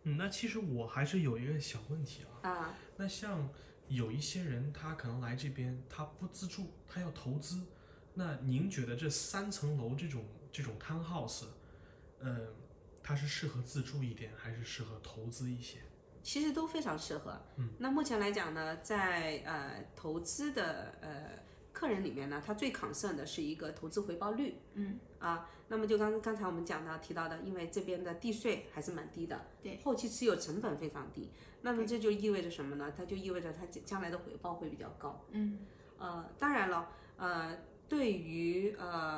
那其实我还是有一个小问题啊。那像有一些人他可能来这边，他不自住，他要投资。那您觉得这3层楼这种 townhouse，嗯，它是适合自住一点，还是适合投资一些？ 其实都非常适合。那目前来讲呢，在投资的客人里面呢，他最 concern 的是一个投资回报率。那么就刚才我们提到的，因为这边的地税还是蛮低的， 对， 后期持有成本非常低，那么这就意味着什么呢？它就意味着它将来的回报会比较高。当然了，对于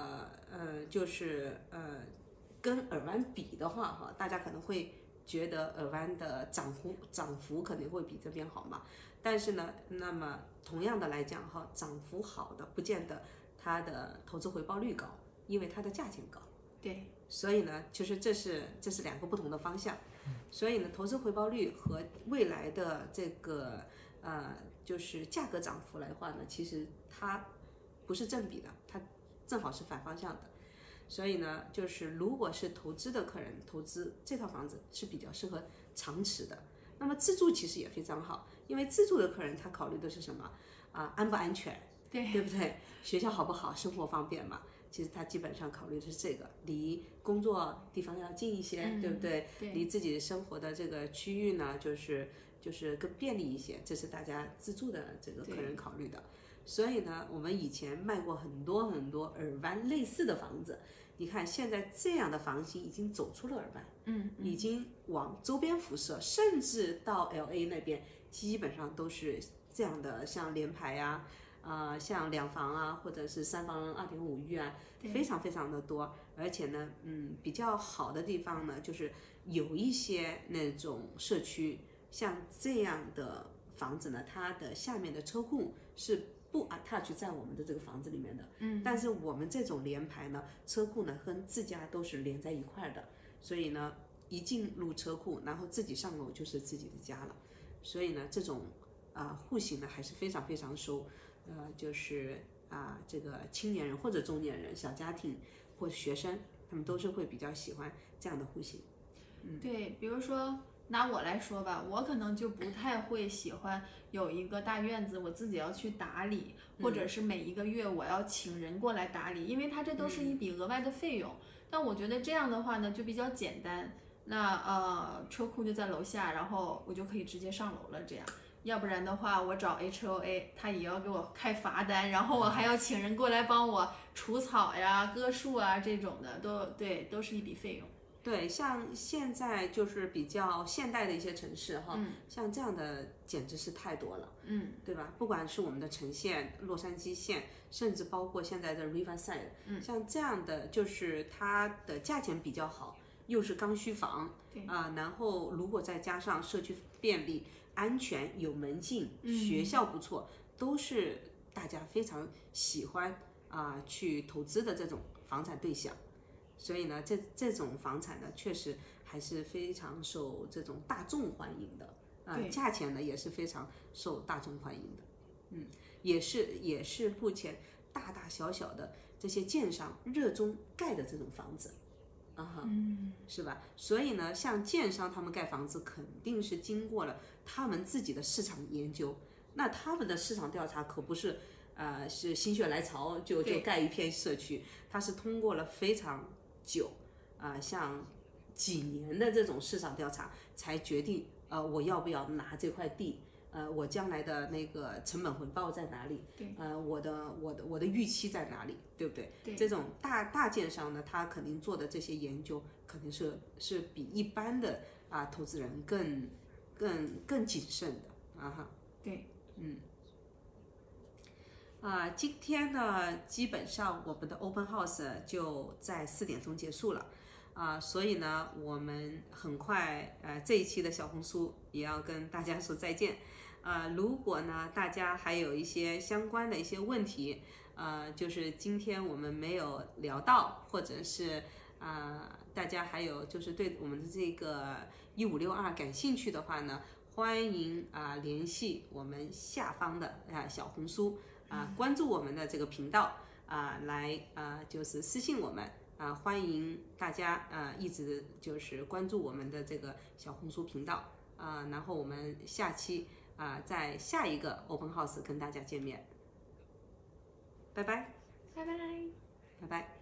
就是跟尔湾比的话，哈，大家可能会觉得尔湾的涨幅肯定会比这边好嘛。但是呢，那么同样的来讲哈，涨幅好的不见得它的投资回报率高，因为它的价钱高。 对， 所以呢，其实这是两个不同的方向。所以呢，投资回报率和未来的这个就是价格涨幅来的话呢，其实它不是正比的，它正好是反方向的。所以呢，就是如果是投资的客人投资这套房子是比较适合长持的。那么自住其实也非常好，因为自住的客人他考虑的是什么安不安全，对不对？学校好不好，生活方便嘛？其实他基本上考虑的是这个，离工作地方要近一些，对不对？离自己生活的这个区域呢，就是更便利一些，这是大家自住的这个客人考虑的。所以呢，我们以前卖过很多很多尔湾类似的房子，你看现在这样的房型已经走出了尔湾，已经往周边辐射，甚至到 LA 那边，基本上都是这样的，像联排呀。像2房啊，或者是3房2.5寓啊，非常非常的多。而且呢，比较好的地方呢，就是有一些那种社区，像这样的房子呢，它的下面的车库是不 attach 在我们的这个房子里面的。但是我们这种联排呢，车库呢跟自家都是连在一块的，所以呢，一进入车库，然后自己上楼就是自己的家了。所以呢，这种户型呢还是非常非常受。就是这个青年人或者中年人、小家庭或者学生，他们都是会比较喜欢这样的户型。 对，比如说拿我来说吧，我可能就不太会喜欢有一个大院子，我自己要去打理，或者是每一个月我要请人过来打理，因为它这都是一笔额外的费用。但我觉得这样的话呢，就比较简单。那车库就在楼下，然后我就可以直接上楼了，这样。要不然的话，我找 HOA， 他也要给我开罚单，然后我还要请人过来帮我除草呀、割树啊这种的，都是一笔费用。 对，像现在就是比较现代的一些城市哈，像这样的简直是太多了，对吧？不管是我们的城县、洛杉矶县，甚至包括现在的 Riverside，像这样的就是它的价钱比较好，又是刚需房，然后如果再加上社区便利。安全有门禁，学校不错，都是大家非常喜欢去投资的这种房产对象。所以呢，这种房产呢，确实还是非常受这种大众欢迎的。价钱呢也是非常受大众欢迎的。也是目前大大小小的这些建商热衷盖的这种房子。是吧？所以呢，像建商他们盖房子肯定是经过了他们自己的市场研究，那他们的市场调查可不是是心血来潮就盖一片社区，它是通过了非常久像几年的这种市场调查才决定我要不要拿这块地。我将来的那个成本回报在哪里？ 对， 我的预期在哪里？对不对？ 对， 这种大建商呢，他肯定做的这些研究，肯定是比一般的投资人更谨慎的对， 今天呢，基本上我们的 Open House 就在4点钟结束了。所以呢，我们很快这一期的小红书也要跟大家说再见。如果呢大家还有一些相关的一些问题，就是今天我们没有聊到，或者是大家还有就是对我们的这个1562感兴趣的话呢，欢迎联系我们下方的小红书关注我们的这个频道来就是私信我们。 欢迎大家一直就是关注我们的这个小红书频道然后我们下期在下一个 Open House 跟大家见面，拜拜， 拜拜， 拜拜。